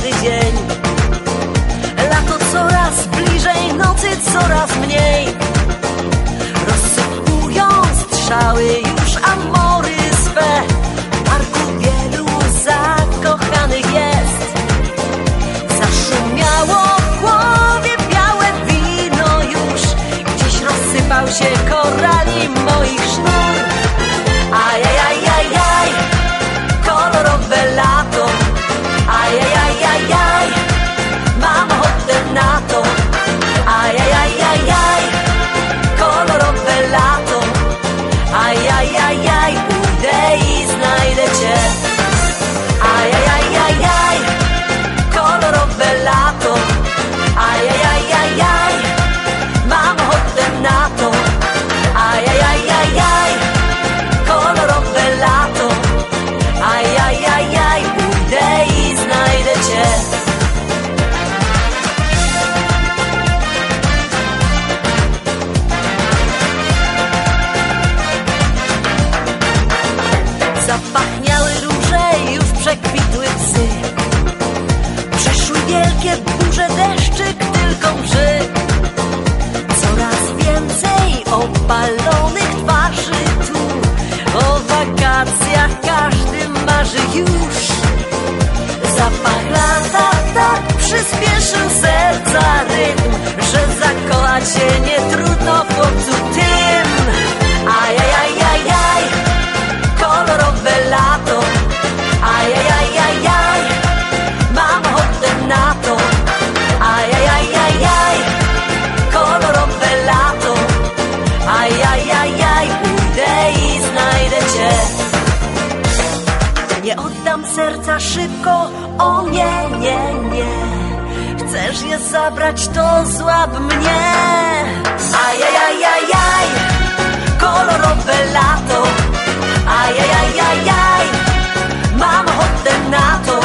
każdy dzień. Lato coraz bliżej, nocy coraz mniej. Rozsypują strzały już amory swe. W parku wielu zakochanych jest. Zaszumiało w głowie białe wino już. Gdzieś rozsypał się korali moich sznur. Ajajajajaj, kolorowe lato. Ajajajajaj, mam ochotę na to. Ajajajajaj, kolorowe lato. Ajajajaj, pójdę i znajdę cię. Ajajajajaj, kolorowe lato. Ajajajajaj, mam ochotę na to. Ajajajajaj, kolorowe lato. Ajajajaj, pójdę i znajdę cię. Zapachniały róże, już przekwitły psy. Przeszły wielkie burze, deszczyk tylko mrzy. Coraz więcej opalonych twarzy tu. O wakacjach każdy marzy już. Zapach lata tak przyspieszył serca rytm, że zakochać się nie trudno w chłopcu tym. Ajajajajaj, kolorowe lato. Ajajajajaj, mam ochotę na to. Ajajajajaj, kolorowe lato. Ajajajaj, pójdę i znajdę cię. Nie oddam serca szybko, o nie, nie, nie. Chcesz je zabrać, to złap mnie. Ajajajajaj, kolorowe lato. Ajajajajaj, mam ochotę na to.